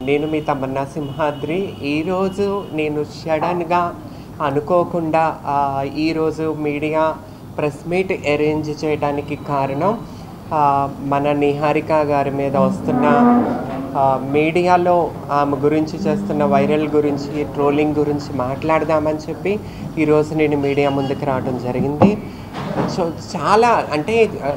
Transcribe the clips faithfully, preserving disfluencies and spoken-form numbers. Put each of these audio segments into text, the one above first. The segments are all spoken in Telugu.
నేను మీ తమన్నా సింహాద్రి. ఈరోజు నేను సడన్గా అనుకోకుండా ఈరోజు మీడియా ప్రెస్ మీట్ అరేంజ్ చేయడానికి కారణం మన నిహారిక గారి మీద వస్తున్న మీడియాలో ఆమె గురించి చేస్తున్న వైరల్ గురించి, ట్రోలింగ్ గురించి మాట్లాడదామని చెప్పి ఈరోజు నేను మీడియా ముందుకు రావడం జరిగింది. సో చాలా అంటే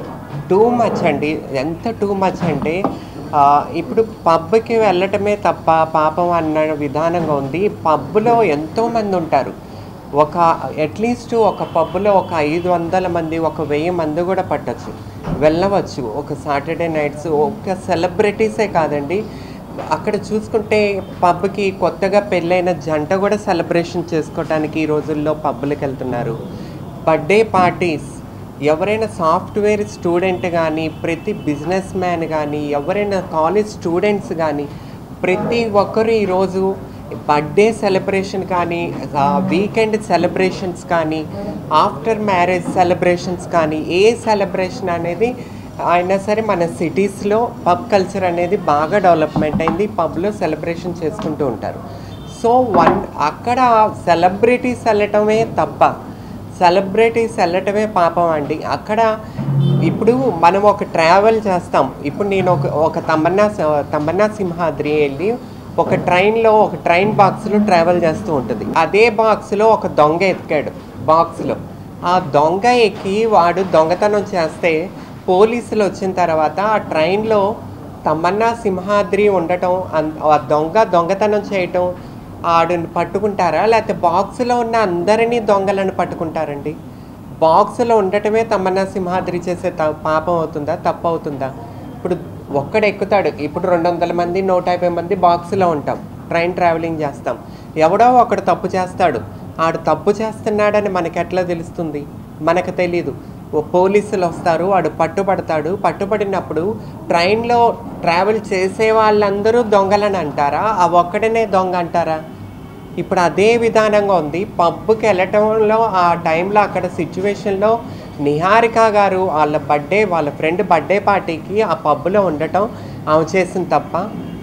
టూ మచ్ అండి. ఎంత టూ మచ్ అంటే ఇప్పుడు పబ్కి వెళ్ళటమే తప్ప పాపం అన్న విధానంగా ఉంది. పబ్లో ఎంతోమంది ఉంటారు. ఒక అట్లీస్ట్ ఒక పబ్లో ఒక ఐదు వందల మంది, ఒక వెయ్యి మంది కూడా పట్టచ్చు, వెళ్ళవచ్చు. ఒక సాటర్డే నైట్స్ ఒక సెలబ్రిటీసే కాదండి, అక్కడ చూసుకుంటే పబ్కి కొత్తగా పెళ్ళైన జంట కూడా సెలబ్రేషన్ చేసుకోవడానికి ఈ రోజుల్లో పబ్లకు వెళ్తున్నారు. బర్త్డే పార్టీస్, ఎవరైనా సాఫ్ట్వేర్ స్టూడెంట్ కానీ, ప్రతి బిజినెస్ మ్యాన్ కానీ, ఎవరైనా కాలేజ్ స్టూడెంట్స్ కానీ, ప్రతి ఒక్కరు ఈరోజు బర్త్డే సెలబ్రేషన్ కానీ, వీకెండ్ సెలబ్రేషన్స్ కానీ, ఆఫ్టర్ మ్యారేజ్ సెలబ్రేషన్స్ కానీ, ఏ సెలబ్రేషన్ అనేది అయినా సరే మన సిటీస్లో పబ్ కల్చర్ అనేది బాగా డెవలప్మెంట్ అయింది. పబ్లో సెలబ్రేషన్ చేసుకుంటూ ఉంటారు. సో వన్ అక్కడ సెలబ్రిటీస్ వెళ్ళటమే తప్ప, సెలబ్రిటీస్ వెళ్ళటమే పాపం అండి. అక్కడ ఇప్పుడు మనం ఒక ట్రావెల్ చేస్తాం. ఇప్పుడు నేను ఒక ఒక తమన్నా తమన్నా సింహాద్రి వెళ్ళి ఒక ట్రైన్లో ఒక ట్రైన్ బాక్స్లో ట్రావెల్ చేస్తూ ఉంటుంది. అదే బాక్స్లో ఒక దొంగ ఎక్కాడు. బాక్స్లో ఆ దొంగ ఎక్కి వాడు దొంగతనం చేస్తే పోలీసులు వచ్చిన తర్వాత ఆ ట్రైన్లో తమన్నా సింహాద్రి ఉండటం, ఆ దొంగ దొంగతనం చేయటం, ఆడుని పట్టుకుంటారా లేకపోతే బాక్స్లో ఉన్న అందరినీ దొంగలను పట్టుకుంటారండి? బాక్స్లో ఉండటమే తమన్నా సింహాద్రి చేసే త పాపం అవుతుందా, తప్పు అవుతుందా? ఇప్పుడు ఒక్కడ ఎక్కుతాడు. ఇప్పుడు రెండు వందల మంది నూట యాభై మంది బాక్స్లో ఉంటాం, ట్రైన్ ట్రావెలింగ్ చేస్తాం. ఎవడో ఒకడు తప్పు చేస్తాడు. ఆడు తప్పు చేస్తున్నాడని మనకి ఎట్లా తెలుస్తుంది? మనకు తెలీదు. ఓ పోలీసులు వస్తారు, వాడు పట్టుబడతాడు. పట్టుబడినప్పుడు ట్రైన్లో ట్రావెల్ చేసే వాళ్ళందరూ దొంగలని అంటారా? ఆ ఒక్కడనే దొంగ అంటారా? ఇప్పుడు అదే విధానంగా ఉంది. పబ్కి వెళ్ళటంలో ఆ టైంలో అక్కడ సిచ్యువేషన్లో నిహారిక గారు వాళ్ళ బర్త్డే, వాళ్ళ ఫ్రెండ్ బర్త్డే పార్టీకి ఆ పబ్లో ఉండటం ఆమె చేసిన తప్ప.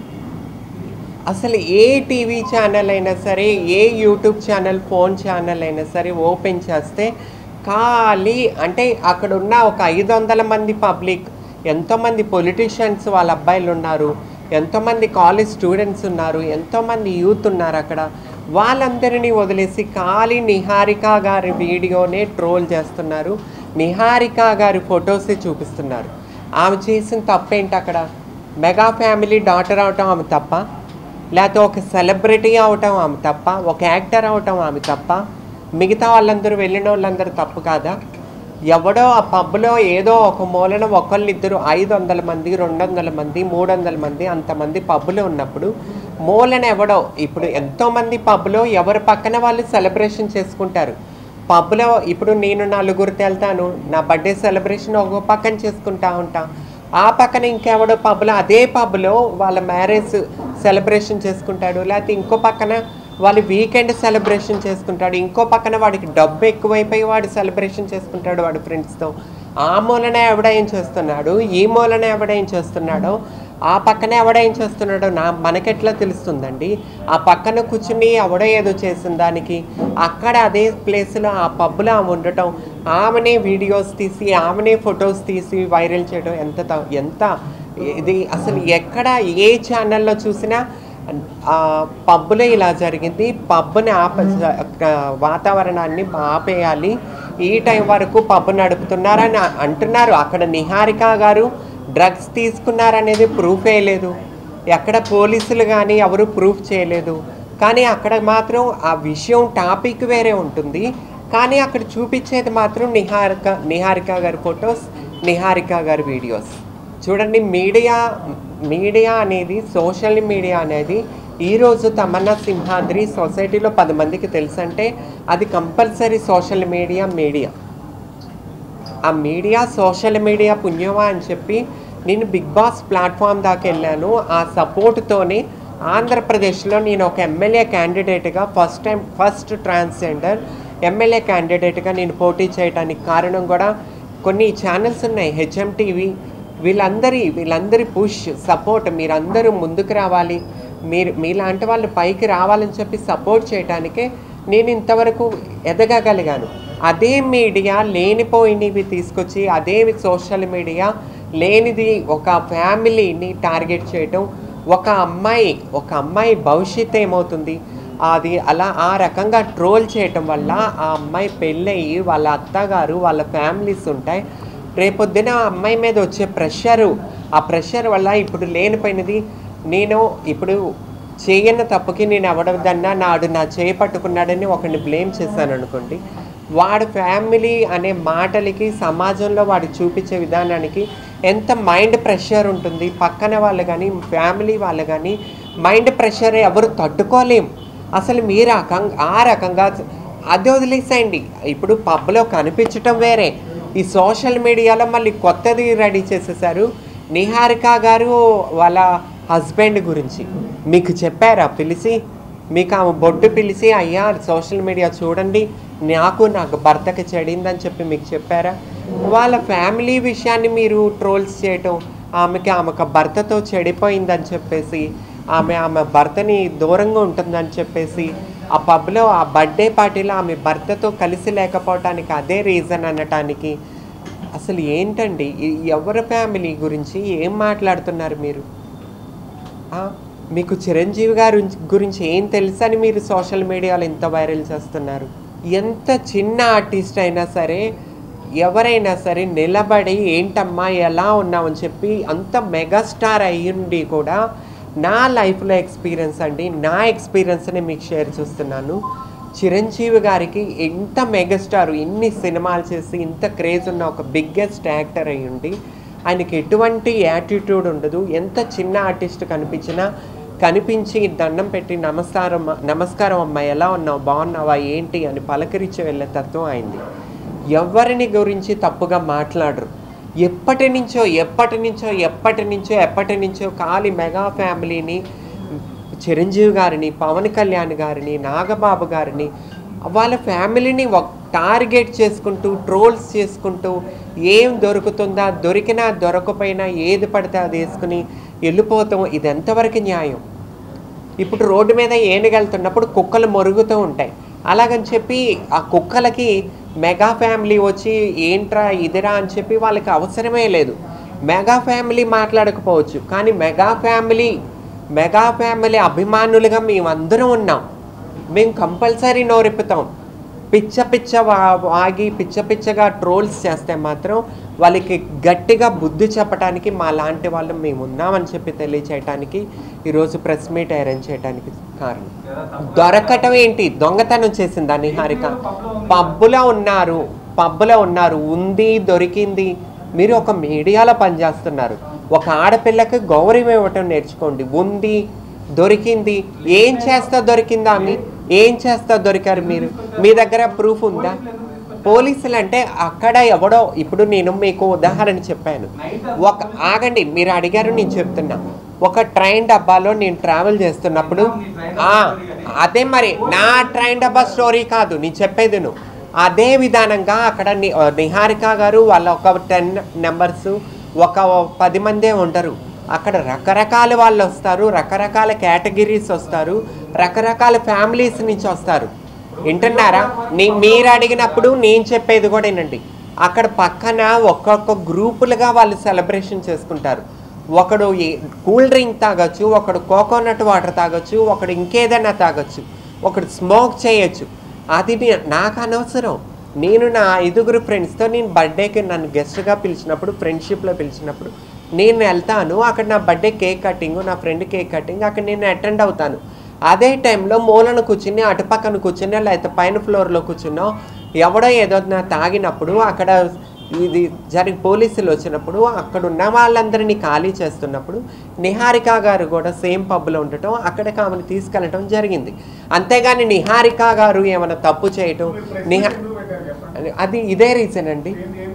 అసలు ఏ టీవీ ఛానల్ అయినా సరే, ఏ యూట్యూబ్ ఛానల్, ఫోన్ ఛానల్ అయినా సరే ఓపెన్ చేస్తే ఖాళీ. అంటే అక్కడ ఉన్న ఒక ఐదు వందల మంది పబ్లిక్, ఎంతోమంది పొలిటీషియన్స్ వాళ్ళ అబ్బాయిలు ఉన్నారు, ఎంతోమంది కాలేజ్ స్టూడెంట్స్ ఉన్నారు, ఎంతోమంది యూత్ ఉన్నారు. అక్కడ వాళ్ళందరినీ వదిలేసి ఖాళీ నిహారిక గారి వీడియోనే ట్రోల్ చేస్తున్నారు. నిహారిక గారి ఫొటోసే చూపిస్తున్నారు. ఆమె చేసిన తప్పేంటి? అక్కడ మెగా ఫ్యామిలీ డాటర్ అవటం ఆమె తప్ప, లేకపోతే ఒక సెలబ్రిటీ అవటం ఆమె తప్ప, ఒక యాక్టర్ అవటం ఆమె తప్ప, మిగతా వాళ్ళందరూ వెళ్ళిన వాళ్ళందరూ తప్పు కాదా? ఎవడో ఆ పబ్లో ఏదో ఒక మూలన ఒకళ్ళిద్దరు ఐదు వందల మంది, రెండు వందల మంది, మూడు వందల మంది అంతమంది పబ్లో ఉన్నప్పుడు మూలన ఎవడో, ఇప్పుడు ఎంతోమంది పబ్లో ఎవరి పక్కన వాళ్ళు సెలబ్రేషన్ చేసుకుంటారు. పబ్లో ఇప్పుడు నేను నలుగురితో వెళ్తాను, నా బర్త్డే సెలబ్రేషన్ ఒక పక్కన చేసుకుంటా ఉంటా, ఆ పక్కన ఇంకెవడో పబ్లో అదే పబ్లో వాళ్ళ మ్యారేజ్ సెలబ్రేషన్ చేసుకుంటాడు, లేకపోతే ఇంకో పక్కన వాళ్ళు వీకెండ్ సెలబ్రేషన్ చేసుకుంటాడు, ఇంకో పక్కన వాడికి డబ్బు ఎక్కువైపోయి వాడు సెలబ్రేషన్ చేసుకుంటాడు వాడు ఫ్రెండ్స్తో. ఆ మూలన ఎవడేం చేస్తున్నాడు, ఈ మూలన ఎవడేం చేస్తున్నాడో, ఆ పక్కన ఎవడేం చేస్తున్నాడో నా మనకెట్లా తెలుస్తుందండి? ఆ పక్కన కూర్చుని ఎవడో ఏదో చేసిన దానికి అక్కడ అదే ప్లేస్లో ఆ పబ్లో ఆమె ఉండటం, ఆమెనే వీడియోస్ తీసి, ఆమెనే ఫొటోస్ తీసి వైరల్ చేయడం ఎంత ఎంత ఇది అసలు ఎక్కడ ఏ ఛానల్లో చూసినా పబ్బులో ఇలా జరిగింది. పబ్బుని ఆప వాతావరణాన్ని ఆపేయాలి, ఈ టైం వరకు పబ్బు నడుపుతున్నారని అంటున్నారు. అక్కడ నిహారిక గారు డ్రగ్స్ తీసుకున్నారనేది ప్రూఫ్ వేయలేదు. ఎక్కడ పోలీసులు కానీ ఎవరు ప్రూఫ్ చేయలేదు. కానీ అక్కడ మాత్రం ఆ విషయం టాపిక్ వేరే ఉంటుంది, కానీ అక్కడ చూపించేది మాత్రం నిహారిక నిహారిక గారి ఫొటోస్, నిహారిక గారి వీడియోస్. చూడండి, మీడియా మీడియా అనేది, సోషల్ మీడియా అనేది ఈరోజు తమన్నా సింహాద్రి సొసైటీలో పది మందికి తెలుసంటే అది కంపల్సరీ సోషల్ మీడియా మీడియా ఆ మీడియా సోషల్ మీడియా పుణ్యమా అని చెప్పి నేను బిగ్ బాస్ ప్లాట్ఫామ్ దాకా వెళ్ళాను. ఆ సపోర్ట్తోనే ఆంధ్రప్రదేశ్లో నేను ఒక ఎమ్మెల్యే క్యాండిడేట్గా first time first transgender MLA క్యాండిడేట్గా నేను పోటీ చేయడానికి కారణం కూడా కొన్ని ఛానల్స్ ఉన్నాయి. హెచ్ఎం టీవీ, వీళ్ళందరి వీళ్ళందరి పుష్, సపోర్ట్, మీరందరూ ముందుకు రావాలి, మీరు మీలాంటి వాళ్ళు పైకి రావాలని చెప్పి సపోర్ట్ చేయడానికే నేను ఇంతవరకు ఎదగగలిగాను. అదే మీడియా లేనిపోయినవి తీసుకొచ్చి, అదే సోషల్ మీడియా లేనిది ఒక ఫ్యామిలీని టార్గెట్ చేయటం, ఒక అమ్మాయి ఒక అమ్మాయి భవిష్యత్తు ఏమవుతుంది అది అలా ఆ రకంగా ట్రోల్ చేయటం వల్ల ఆ అమ్మాయి పెళ్ళయి వాళ్ళ అత్తగారు వాళ్ళ ఫ్యామిలీస్ ఉంటాయి. రేపొద్దున ఆ అమ్మాయి మీద వచ్చే ప్రెషరు, ఆ ప్రెషర్ వల్ల ఇప్పుడు లేనిపోయినది నేను ఇప్పుడు చేయని తప్పుకి నేను ఎవడదన్నా నాడు నా చేయి పట్టుకున్నాడని ఒకరిని బ్లేమ్ చేశాను అనుకోండి, వాడి ఫ్యామిలీ అనే మాటలకి సమాజంలో వాడు చూపించే విధానానికి ఎంత మైండ్ ప్రెషర్ ఉంటుంది. పక్కన వాళ్ళు కానీ ఫ్యామిలీ వాళ్ళు కానీ మైండ్ ప్రెషర్ ఎవరు తట్టుకోలేం. అసలు మీరు రకంగా ఆ రకంగా అది వదిలేసేయండి. ఇప్పుడు పబ్లో కనిపించటం వేరే, ఈ సోషల్ మీడియాలో మళ్ళీ కొత్తది రెడీ చేసేసారు. నిహారిక గారు వాళ్ళ హస్బెండ్ గురించి మీకు చెప్పారా పిలిచి? మీకు ఆమె బొట్టు పిలిచి అయ్యా సోషల్ మీడియా చూడండి నాకు నాకు భర్తకి చెడిందని చెప్పి మీకు చెప్పారా? వాళ్ళ ఫ్యామిలీ విషయాన్ని మీరు ట్రోల్స్ చేయటం, ఆమెకి ఆమెకు భర్తతో చెడిపోయిందని చెప్పేసి, ఆమె ఆమె భర్తని దూరంగా ఉంటుందని చెప్పేసి, ఆ పబ్లో ఆ బర్త్డే పార్టీలో ఆమె భర్తతో కలిసి లేకపోవటానికి అదే రీజన్ అనటానికి అసలు ఏంటండి? ఎవరి ఫ్యామిలీ గురించి ఏం మాట్లాడుతున్నారు మీరు? మీకు చిరంజీవి గారి గురించి ఏం తెలుసని మీరు సోషల్ మీడియాలో ఇంత వైరల్ చేస్తున్నారు? ఎంత చిన్న ఆర్టిస్ట్ అయినా సరే ఎవరైనా సరే నిలబడి ఏంటమ్మా ఎలా ఉన్నామని చెప్పి అంత మెగాస్టార్ అయ్యుండి కూడా నా లైఫ్లో ఎక్స్పీరియన్స్ అండి, నా ఎక్స్పీరియన్స్ని మీకు షేర్ చేస్తున్నాను. చిరంజీవి గారికి ఎంత మెగాస్టార్, ఇన్ని సినిమాలు చేసి ఇంత క్రేజ్ ఉన్న ఒక బిగ్గెస్ట్ యాక్టర్ అయ్యుండి ఆయనకి ఎటువంటి యాటిట్యూడ్ ఉండదు. ఎంత చిన్న ఆర్టిస్ట్ కనిపించినా కనిపించి దండం పెట్టి నమస్కారం నమస్కారం అమ్మ ఎలా ఉన్నావు బాగున్నావా ఏంటి అని పలకరించి వెళ్ళే తత్వం అయింది. ఎవరిని గురించి తప్పుగా మాట్లాడరు. ఎప్పటి నుంచో ఎప్పటి నుంచో ఎప్పటి నుంచో ఎప్పటి నుంచో ఖాళీ మెగా ఫ్యామిలీని, చిరంజీవి గారిని, పవన్ కళ్యాణ్ గారిని, నాగబాబు గారిని వాళ్ళ ఫ్యామిలీని టార్గెట్ చేసుకుంటూ ట్రోల్స్ చేసుకుంటూ ఏం దొరుకుతుందా దొరికినా దొరకపోయినా ఏది పడితే అది వేసుకుని వెళ్ళిపోతాం. ఇది ఎంతవరకు న్యాయం? ఇప్పుడు రోడ్డు మీద ఏనుగెళ్తున్నప్పుడు కుక్కలు మొరుగుతూ ఉంటాయి. అలాగని చెప్పి ఆ కుక్కలకి మెగా ఫ్యామిలీ వచ్చి ఏంట్రా ఇదిరా అని చెప్పి వాళ్ళకి అవసరమే లేదు. మెగా ఫ్యామిలీ మాట్లాడకపోవచ్చు కానీ మెగా ఫ్యామిలీ మెగా ఫ్యామిలీ అభిమానులుగా మేమందరం ఉన్నాం. మేము కంపల్సరీ నోరెప్పుతాం. పిచ్చ పిచ్చ వాగి పిచ్చ పిచ్చగా ట్రోల్స్ చేస్తే మాత్రం వాళ్ళకి గట్టిగా బుద్ధి చెప్పడానికి మా లాంటి వాళ్ళు మేము ఉన్నామని చెప్పి తెలియచేయటానికి ఈరోజు ప్రెస్ మీట్ అరేంజ్ చేయడానికి కారణం. దొరకటం ఏంటి? దొంగతనం చేసిందా నిహారిక? పబ్బులో ఉన్నారు పబ్బులో ఉన్నారు ఉంది దొరికింది. మీరు ఒక మీడియాలో పనిచేస్తున్నారు. ఒక ఆడపిల్లకి గౌరవం ఇవ్వటం నేర్చుకోండి. ఉంది దొరికింది ఏం చేస్తా దొరికిందా? మీ ఏం చేస్తా దొరికారు మీరు? మీ దగ్గర ప్రూఫ్ ఉందా? పోలీసులు అంటే అక్కడ ఎవడో ఇప్పుడు నేను మీకు ఉదాహరణ చెప్పాను. ఒక ఆగండి మీరు అడిగారు నేను చెప్తున్నా. ఒక ట్రైన్ డబ్బాలో నేను ట్రావెల్ చేస్తున్నప్పుడు అదే మరి నా ట్రైన్ డబ్బా స్టోరీ కాదు నేను చెప్పేది. నువ్వు అదే విధానంగా అక్కడ నిహారిక గారు వాళ్ళ ఒక టెన్ నెంబర్స్ ఒక పది మందే ఉంటారు. అక్కడ రకరకాల వాళ్ళు వస్తారు, రకరకాల కేటగిరీస్ వస్తారు, రకరకాల ఫ్యామిలీస్ నుంచి వస్తారు. వింటున్నారా? నీ మీరు అడిగినప్పుడు నేను చెప్పేది కూడా వినండి. అక్కడ పక్కన ఒక్కొక్క గ్రూపులుగా వాళ్ళు సెలబ్రేషన్ చేసుకుంటారు. ఒకడు కూల్ డ్రింక్ తాగొచ్చు, ఒకడు కోకోనట్ వాటర్ తాగొచ్చు, ఒకడు ఇంకేదైనా తాగొచ్చు, ఒకడు స్మోక్ చేయొచ్చు. అది నాకు అనవసరం. నేను నా ఐదుగురు ఫ్రెండ్స్తో నేను బర్త్డేకి నన్ను గెస్ట్గా పిలిచినప్పుడు ఫ్రెండ్షిప్లో పిలిచినప్పుడు నేను వెళ్తాను. అక్కడ నా బర్త్డే కేక్ కటింగ్, నా ఫ్రెండ్ కేక్ కటింగ్ అక్కడ నేను అటెండ్ అవుతాను. అదే టైంలో మూలను కూర్చుని అటుపక్కన కూర్చుని లేకపోతే పైన ఫ్లోర్లో కూర్చున్నో ఎవడో ఏదో నా తాగినప్పుడు అక్కడ ఇది జరిగి పోలీసులు వచ్చినప్పుడు అక్కడ ఉన్న వాళ్ళందరినీ ఖాళీ చేస్తున్నప్పుడు నిహారిక గారు కూడా సేమ్ పబ్లో ఉండటం అక్కడికి ఆమెను తీసుకెళ్ళటం జరిగింది. అంతేగాని నిహారిక గారు ఏమైనా తప్పు చేయటం నిహా అది ఇదే రీజన్ అండి.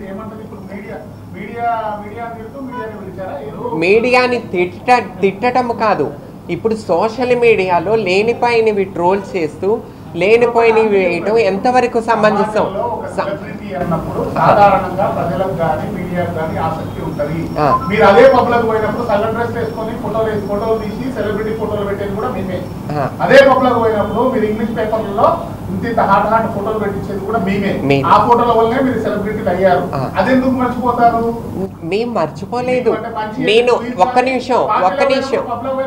మీడియాని తిట్ట తిట్టడం కాదు. ఇప్పుడు సోషల్ మీడియాలో లేనిపోయినవి ట్రోల్స్ చేస్తూ లేనిపోయినవి వేయటం ఎంతవరకు సమంజసం? అన్నప్పుడు సాధారణంగా ప్రజలకు కానీ మీడియాకు కానీ ఆసక్తి ఉంటది. మీరు అదే పబ్లకు పోయినప్పుడు సల్ల డ్రెస్ వేసుకొని ఫోటోలు వేసి ఫోటోలు తీసి సెలబ్రిటీ ఫోటోలు పెట్టేది కూడా మేమే. అదే పబ్లకు పోయినప్పుడు మీరు ఇంగ్లీష్ పేపర్లలో ఇంత ఇంత హాట్ హాట్ ఫోటోలు పెట్టించేది కూడా మేమే. ఆ ఫోటోల వల్లనే మీరు సెలబ్రిటీలు అయ్యారు. అదెందుకు మర్చిపోతారు? మేము మర్చిపోలేదు. నేను ఒక్క నిమిషం ఒక్క నిమిషం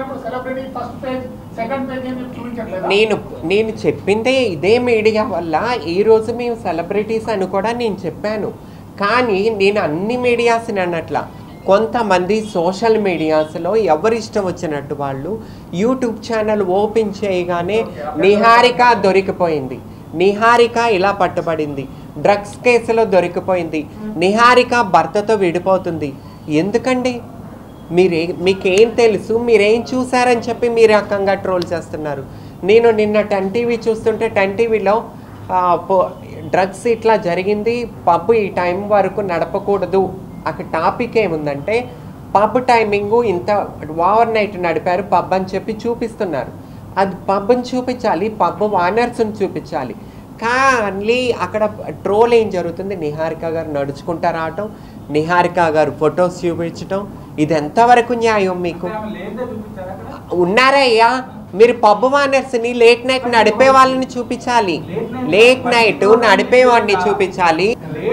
నేను నేను చెప్పిందే ఇదే మీడియా వల్ల ఈరోజు మేము సెలబ్రిటీస్ అని కూడా నేను చెప్పాను. కానీ నేను అన్ని మీడియాస్ని అన్నట్ల కొంతమంది సోషల్ మీడియాస్లో ఎవరు ఇష్టం వచ్చినట్టు వాళ్ళు యూట్యూబ్ ఛానల్ ఓపెన్ చేయగానే నిహారిక దొరికిపోయింది, నిహారిక ఇలా పట్టుబడింది, డ్రగ్స్ కేసులో దొరికిపోయింది, నిహారిక భర్తతో విడిపోతుంది. ఎందుకండి? మీరే మీకేం తెలుసు, మీరేం చూసారని చెప్పి మీరు రకంగా ట్రోల్ చేస్తున్నారు. నేను నిన్న టెన్ టీవీ చూస్తుంటే టెన్ టీవీలో డ్రగ్స్ ఇట్లా జరిగింది, పబ్ ఈ టైం వరకు నడపకూడదు. అక్కడ టాపిక్ ఏముందంటే పబ్ టైమింగు ఇంత ఓవర్ నైట్ నడిపారు పబ్ అని చెప్పి చూపిస్తున్నారు. అది పబ్ని చూపించాలి, పబ్ ఓనర్స్ని చూపించాలి. కానీ అక్కడ ట్రోల్ ఏం జరుగుతుంది? నిహారిక గారు నడుచుకుంటా రావటం, నిహారిక గారు ఫొటోస్ చూపించటం. ఇది ఎంతవరకు న్యాయం? మీకు ఉన్నారా అయ్యా? మీరు పబ్ ఓనర్స్ని లేట్ నైట్ నడిపే వాళ్ళని చూపించాలి, లేట్ నైట్ నడిపేవాడిని చూపించాలి.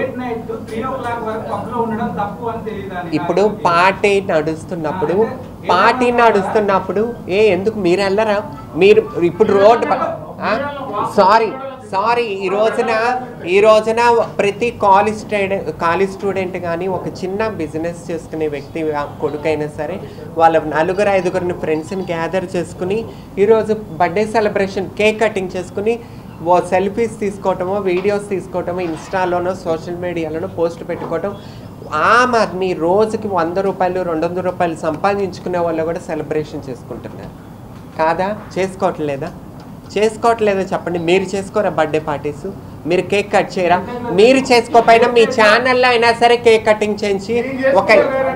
ఇప్పుడు పార్టీ నడుస్తున్నప్పుడు పార్టీ నడుస్తున్నప్పుడు ఏ ఎందుకు మీరు వెళ్ళరా? మీరు ఇప్పుడు రోడ్డు సారీ సారీ ఈ రోజున ఈ రోజున ప్రతి కాలేజ్ స్టూడెంట్ కాలేజ్ స్టూడెంట్ కానీ ఒక చిన్న బిజినెస్ చేసుకునే వ్యక్తి కొడుకైనా సరే వాళ్ళ నలుగురు ఐదుగురిని ఫ్రెండ్స్ని గ్యాదర్ చేసుకుని ఈరోజు బర్త్డే సెలబ్రేషన్ కేక్ కటింగ్ చేసుకుని ఓ సెల్ఫీస్ తీసుకోవటమో వీడియోస్ తీసుకోవటమో ఇన్స్టాలోనో సోషల్ మీడియాలోనో పోస్ట్ పెట్టుకోవటం. ఆ మరి రోజుకి వంద రూపాయలు రెండు వందల రూపాయలు సంపాదించుకునే వాళ్ళు కూడా సెలబ్రేషన్ చేసుకుంటున్నారు కాదా? చేసుకోవట్లేదా? చేసుకోవట్లేదో చెప్పండి. మీరు చేసుకోరా బర్త్డే పార్టీస్? మీరు కేక్ కట్ చేయరా? మీరు చేసుకోకపోయినా మీ ఛానల్లో అయినా సరే కేక్ కటింగ్ చేయించి ఒక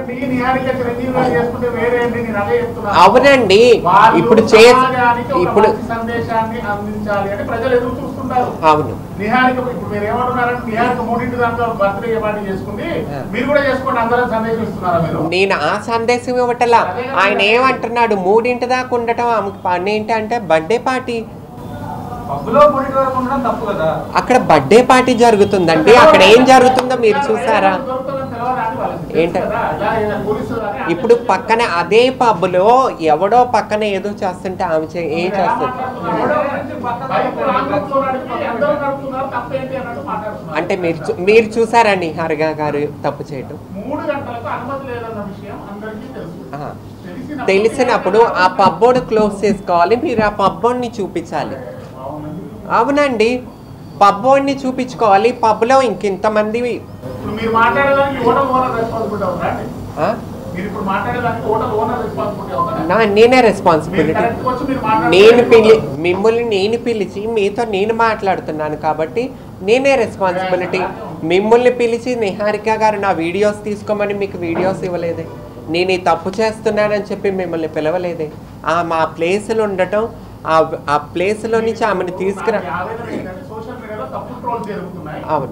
అవునండి ఇప్పుడు చే ఇప్పుడు అవును నేను ఆ సందేశం ఇవ్వటలా. ఆయన ఏమంటున్నాడు? మూడింటి దాకా ఉండటం ఆమెకు పని ఏంటి అంటే బర్త్డే పార్టీ. అక్కడ బర్త్డే పార్టీ జరుగుతుందండి. అక్కడ ఏం జరుగుతుందో మీరు చూసారా? ఏంట ఇప్పుడు పక్కన అదే పబ్లో ఎవడో పక్కన ఏదో చేస్తుంటే ఆమె ఏం చేస్తుంది అంటే మీరు మీరు చూసారా నిహారిక గారు తప్పు చేయటం? తెలిసినప్పుడు ఆ పబ్బోడు క్లోజ్ చేసుకోవాలి, మీరు ఆ పబ్బోడిని చూపించాలి. అవునండి, పబ్బోడిని చూపించుకోవాలి. పబ్లో ఇంకెంతమంది నేనే రెస్పాన్సిబిలిటీ. నేను పిలి మిమ్మల్ని నేను పిలిచి మీతో నేను మాట్లాడుతున్నాను కాబట్టి నేనే రెస్పాన్సిబిలిటీ. మిమ్మల్ని పిలిచి నిహారిక గారు నా వీడియోస్ తీసుకోమని మీకు వీడియోస్ ఇవ్వలేదే, నేను ఈ తప్పు చేస్తున్నానని చెప్పి మిమ్మల్ని పిలవలేదే. ఆ మా ప్లేస్లో ఉండటం, ఆ ప్లేస్లో నుంచి ఆమెను తీసుకురా. అవును,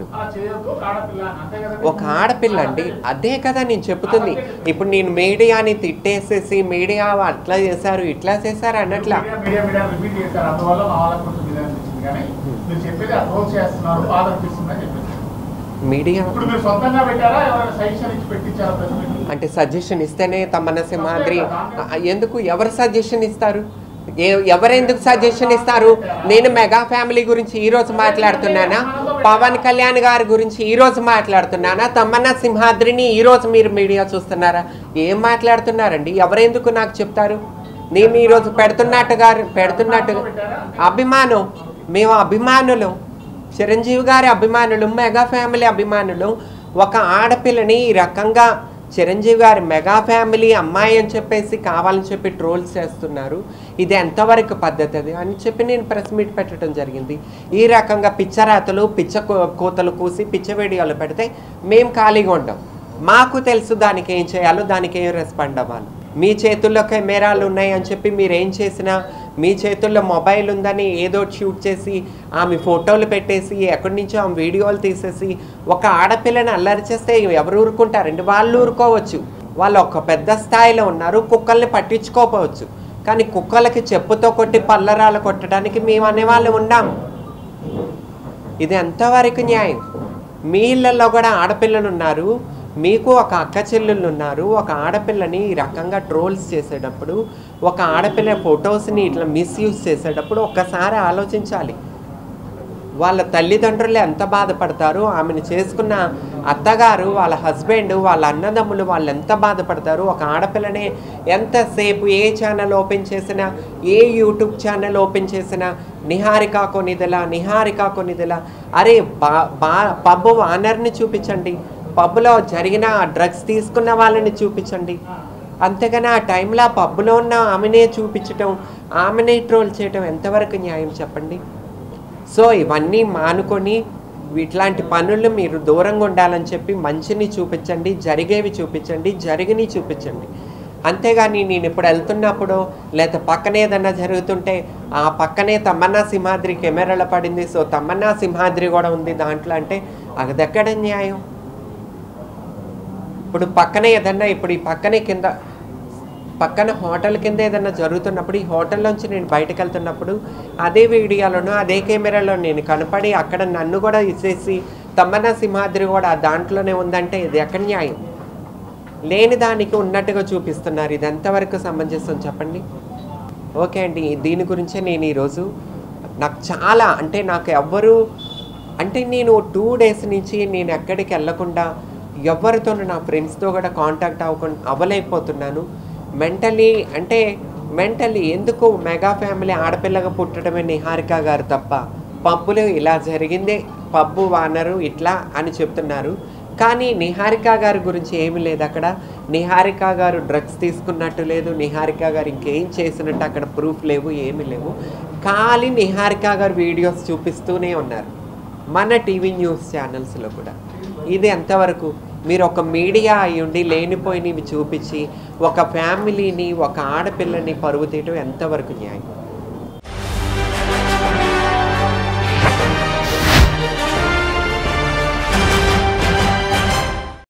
ఒక ఆడపిల్ల అండి. అదే కదా నేను చెప్తుంది. ఇప్పుడు నేను మీడియాని తిట్టేసేసి మీడియా అట్లా చేశారు ఇట్లా చేశారు అన్నట్లా మీడియా అంటే సజెషన్ ఇస్తేనే తమన్నా సింహాద్రి ఎందుకు? ఎవరు సజెషన్ ఇస్తారు? ఎవరెందుకు సజెషన్ ఇస్తారు? నేను మెగా ఫ్యామిలీ గురించి ఈరోజు మాట్లాడుతున్నానా? పవన్ కళ్యాణ్ గారి గురించి ఈరోజు మాట్లాడుతున్నానా? తమన్నా సింహాద్రిని ఈరోజు మీరు మీడియా చూస్తున్నారా? ఏం మాట్లాడుతున్నారండి? ఎవరెందుకు నాకు చెప్తారు? నేను ఈరోజు పెడుతున్నట్టు గారు పెడుతున్నట్టు అభిమానం, మేము అభిమానులు, చిరంజీవి గారి అభిమానులు, మెగా ఫ్యామిలీ అభిమానులు. ఒక ఆడపిల్లని ఈ రకంగా చిరంజీవి గారి మెగా ఫ్యామిలీ అమ్మాయి అని చెప్పేసి కావాలని చెప్పి ట్రోల్స్ చేస్తున్నారు. ఇది ఎంతవరకు పద్ధతి అది అని చెప్పి నేను ప్రెస్ మీట్ పెట్టడం జరిగింది. ఈ రకంగా పిచ్చరాతలు పిచ్చ కోతలు కూసి పిచ్చ వీడియోలు పెడితే మేము ఖాళీగా ఉంటాం. మాకు తెలుసు దానికి ఏం చేయాలో, దానికి ఏం రెస్పాండ్ అవ్వాలి. మీ చేతుల్లో కెమెరాలు ఉన్నాయి అని చెప్పి మీరు ఏం చేసినా మీ చేతుల్లో మొబైల్ ఉందని ఏదో షూట్ చేసి ఆమె ఫోటోలు పెట్టేసి ఎక్కడి నుంచో ఆమె వీడియోలు తీసేసి ఒక ఆడపిల్లని అల్లరి చేస్తే ఎవరు ఊరుకుంటారండి? వాళ్ళు ఊరుకోవచ్చు, వాళ్ళు ఒక పెద్ద స్థాయిలో ఉన్నారు, కుక్కల్ని పట్టించుకోకపోవచ్చు. కానీ కుక్కలకి చెప్పుతో కొట్టి పల్లరాలు కొట్టడానికి మేము అనేవాళ్ళు ఉన్నాము. ఇది ఎంతవరకు న్యాయం? మీ ఇళ్ళల్లో కూడా ఆడపిల్లలు ఉన్నారు, మీకు ఒక అక్క చెల్లెళ్ళు ఉన్నారు. ఒక ఆడపిల్లని ఈ రకంగా ట్రోల్స్ చేసేటప్పుడు, ఒక ఆడపిల్ల ఫొటోస్ని ఇట్లా మిస్యూజ్ చేసేటప్పుడు ఒక్కసారి ఆలోచించాలి. వాళ్ళ తల్లిదండ్రులు ఎంత బాధపడతారు, ఆమెను చేసుకున్న అత్తగారు, వాళ్ళ హస్బెండ్, వాళ్ళ అన్నదమ్ములు వాళ్ళు ఎంత బాధపడతారు. ఒక ఆడపిల్లని ఎంతసేపు ఏ ఛానల్ ఓపెన్ చేసినా, ఏ యూట్యూబ్ ఛానల్ ఓపెన్ చేసినా నిహారిక కొనిదెలా, నిహారిక కొనిదెలా. అరే బా బా పబ్ ఓనర్ని చూపించండి, పబ్లో జరిగిన డ్రగ్స్ తీసుకున్న వాళ్ళని చూపించండి. అంతేగాని ఆ టైంలో ఆ పబ్లో ఉన్న ఆమెనే చూపించటం, ఆమెనే ట్రోల్ చేయటం ఎంతవరకు న్యాయం చెప్పండి? సో ఇవన్నీ మానుకొని ఇట్లాంటి పనులు మీరు దూరంగా ఉండాలని చెప్పి మంచిని చూపించండి, జరిగేవి చూపించండి, జరిగిని చూపించండి. అంతేగాని నేను ఇప్పుడు వెళ్తున్నప్పుడు లేదా పక్కన ఏదన్నా జరుగుతుంటే ఆ పక్కనే తమన్నా సింహాద్రి కెమెరాలో పడింది, సో తమన్నా సింహాద్రి కూడా ఉంది దాంట్లో అంటే అది ఎక్కడ న్యాయం? ఇప్పుడు పక్కనే ఏదన్నా ఇప్పుడు ఈ పక్కనే కింద పక్కన హోటల్ కింద ఏదన్నా జరుగుతున్నప్పుడు ఈ హోటల్లోంచి నేను బయటకు వెళ్తున్నప్పుడు అదే వీడియోలోనూ అదే కెమెరాలో నేను కనపడి అక్కడ నన్ను కూడా ఇచ్చేసి తమన్నా సింహాద్రి కూడా దాంట్లోనే ఉందంటే ఇది ఎక్కడ న్యాయం? లేని దానికి ఉన్నట్టుగా చూపిస్తున్నారు. ఇది ఎంతవరకు సమంజసం చెప్పండి? ఓకే అండి, దీని గురించే నేను ఈరోజు నాకు చాలా అంటే నాకు ఎవ్వరు అంటే నేను టూ డేస్ నుంచి నేను ఎక్కడికి వెళ్ళకుండా ఎవరితోనూ నా ఫ్రెండ్స్తో కూడా కాంటాక్ట్ అవ్వకుండా అవ్వలేకపోతున్నాను. మెంటలీ అంటే మెంటలీ ఎందుకు మెగా ఫ్యామిలీ ఆడపిల్లగా పుట్టడమే నిహారిక గారు తప్ప పబ్బులు ఇలా జరిగిందే, పబ్బు వానరు ఇట్లా అని చెప్తున్నారు. కానీ నిహారిక గారి గురించి ఏమీ లేదు అక్కడ. నిహారిక గారు డ్రగ్స్ తీసుకున్నట్టు లేదు, నిహారిక గారు ఇంకేం చేసినట్టు అక్కడ ప్రూఫ్ లేవు, ఏమీ లేవు. ఖాళీ నిహారిక గారు వీడియోస్ చూపిస్తూనే ఉన్నారు మన టీవీ న్యూస్ ఛానల్స్లో కూడా. ఇది ఎంతవరకు? మీరు ఒక మీడియా అయ్యుండి లేనిపోయినవి చూపించి ఒక ఫ్యామిలీని, ఒక ఆడపిల్లని పరువు తీయటం ఎంతవరకు న్యాయం?